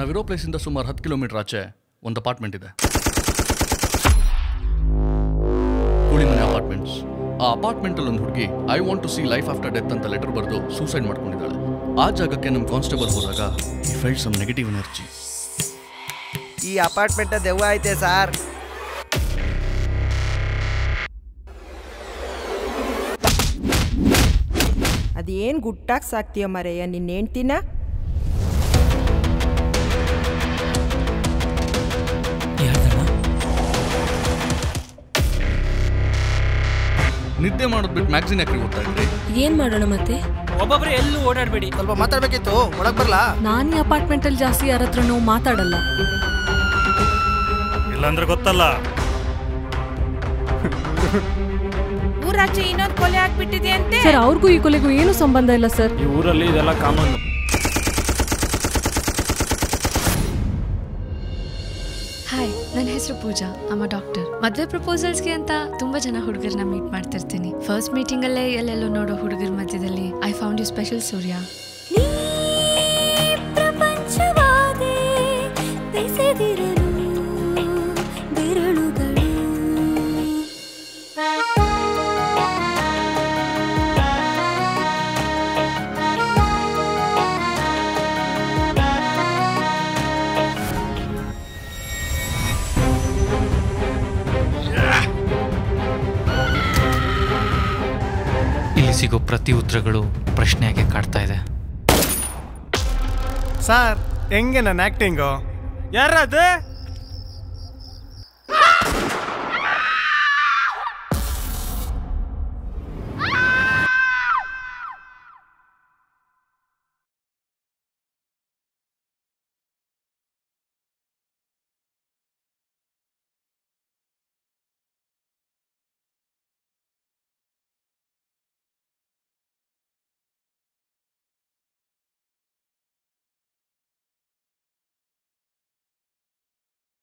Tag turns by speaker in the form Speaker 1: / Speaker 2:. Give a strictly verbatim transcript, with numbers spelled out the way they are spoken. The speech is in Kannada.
Speaker 1: ನಾವಿರೋ ಪ್ಲೇಸಿಂದ ಸುಮಾರು ಹತ್ತು ಕಿಲೋಮೀಟರ್ ಆಚೆ ಒಂದು ಅಪಾರ್ಟ್ಮೆಂಟ್ ಇದೆ. ಕೂಳಿಮನೆ ಅಪಾರ್ಟ್ಮೆಂಟ್ಸ್. ಆ ಅಪಾರ್ಟ್ಮೆಂಟಲ್ಲಿ ಒಂದು ಹುಡುಗಿ I want to see life after death ಅಂತ ಲೆಟರ್ ಬರೆದು ಸೂಸೈಡ್ ಮಾಡ್ಕೊಂಡಿದ್ದಾಳೆ. ಆ ಜಾಗಕ್ಕೆ ನಮ್ಮ ಕಾನ್ಸ್ಟೇಬಲ್ ಹೋದಾಗ ಈ ಫೆಲ್ಟ್ ಸಮ್ ನೆಗೆಟಿವ್ ಎನರ್ಜಿ.
Speaker 2: ಈ ಅಪಾರ್ಟ್ಮೆಂಟ್ ದೆವ್ವ ಐತೆ ಸಾರ್.
Speaker 3: ಅದೇನು ಗುಟ್ಟಾಗಿ ಸಾಕ್ತೀಯ ಮರೆಯ ನಿನ್ನ ಹೆಂಡ್ತಿನ?
Speaker 1: ನಿದ್ದೆ ಮಾಡೋದು ಬಿಟ್ಟು ಮ್ಯಾಗ್ಝಿನ್ ಯಾಕೆ ಓದ್ತಾ ಇದ್ರಿ?
Speaker 4: ಏನ್ ಮಾಡೋಣ ಮತ್ತೆ?
Speaker 5: ಒಬ್ಬೊಬ್ರೆ ಎಲ್ಲೂ ಓಡಾಡಬೇಡಿ.
Speaker 2: ಸ್ವಲ್ಪ ಮಾತಾಡ್ಬೇಕಿತ್ತು, ಒಳಗ್ ಬರ್ಲಾ?
Speaker 4: ನಾನು ಈ ಅಪಾರ್ಟ್ಮೆಂಟ್ ಅಲ್ಲಿ ಜಾಸ್ತಿ ಯಾರ ಹತ್ರನೂ ಮಾತಾಡಲ್ಲ.
Speaker 5: ಇಲ್ಲಾಂದ್ರೆ ಗೊತ್ತಲ್ಲ.
Speaker 3: ಊರಾಚೆ ಇನ್ನೊಂದು ಕೊಲೆ ಆಗ್ಬಿಟ್ಟಿದೆ ಅಂತೆ.
Speaker 4: ಸರ್, ಅವ್ರಿಗೂ ಈ ಕೊಲೆಗೂ ಏನು ಸಂಬಂಧ ಇಲ್ಲ ಸರ್.
Speaker 5: ಈ ಊರಲ್ಲಿ ಇದೆಲ್ಲ ಕಾಮನ್.
Speaker 6: ಹಾಯ್, ನನ್ನ ಹೆಸರು ಪೂಜಾ. ಅಮ್ಮ ಡಾಕ್ಟರ್. ಮದುವೆ ಪ್ರಪೋಸಲ್ಸ್ಗೆ ಅಂತ ತುಂಬಾ ಜನ ಹುಡುಗರನ್ನ ಮೀಟ್ ಮಾಡ್ತಿರ್ತೀನಿ. ಫಸ್ಟ್ ಮೀಟಿಂಗ್ ಅಲ್ಲೇ ಎಲ್ಲೆಲ್ಲೋ ನೋಡೋ ಹುಡುಗರ ಮಧ್ಯದಲ್ಲಿ I found you special Surya.
Speaker 7: ಇಲ್ಲಿ ಸಿಗೋ ಪ್ರತಿ ಉತ್ತರಗಳು ಪ್ರಶ್ನೆಯಾಗೆ ಕಾಡ್ತಾ ಇದೆ.
Speaker 8: ಸರ್, ಹೆಂಗೆ ನನ್ನ ಆಕ್ಟಿಂಗು?
Speaker 5: ಯಾರದು?